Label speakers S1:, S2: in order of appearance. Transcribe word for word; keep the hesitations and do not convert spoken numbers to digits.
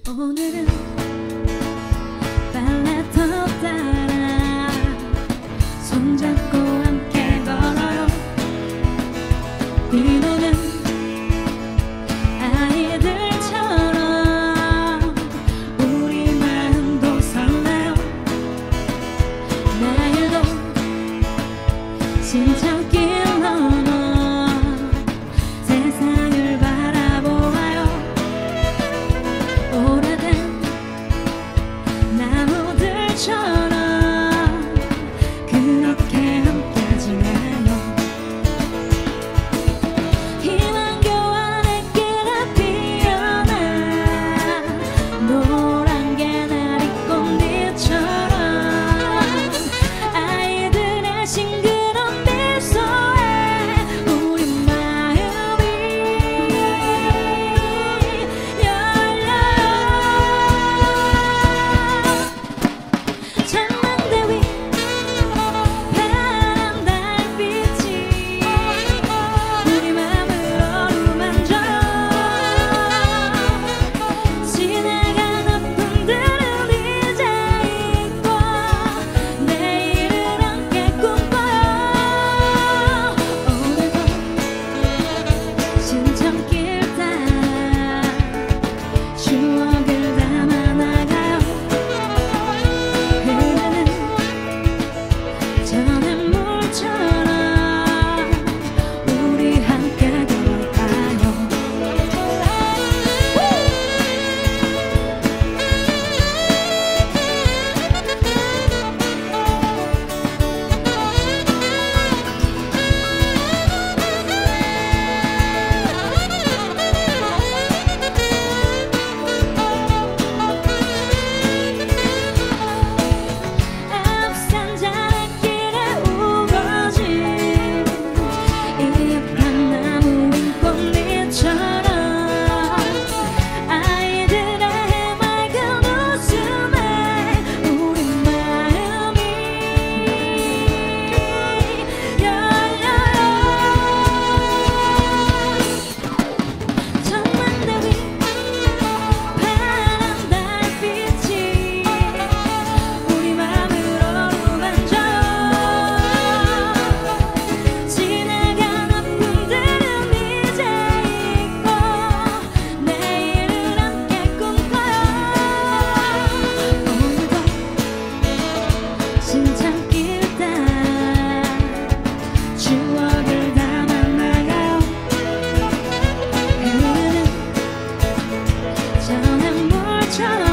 S1: 오늘은 발레터 따라 손잡고 함께 걸어요. 비노는 아이들처럼 우리 마음도 설레요. 내일도 신천길 넘어 세상을 바라보아요. 오래된 나무들처럼 그렇게 함께 지내요. 희망 교환의 길을 피어나 노란 개나리 꽃잎처럼 아이들의 싱그러운 미소에 우리 마음이 열려요. 전망대 위 파란 달빛이 우리 맘을 어루만져요. 지나간 아픔들은 이제 잊고 내일을 함께 꿈꿔요. 오늘도 신천길 따라 추억을 담아나가요. 흐르는 저냇물처럼 우리 함께 걸어가요. 앞산 자락길에 우거진 이윽한 나무인 꽃잎처럼 아이들의 맑은 웃음에 우리 마음이 열려요. 전망대 위 파란 달빛이 우리 맘을 어루만져요. 지나간 아픔들은 이제 잊고 내일을 함께 꿈꿔요. 오늘도 신천길 따라 추억을 담아나가요. 흐르는 저냇물처럼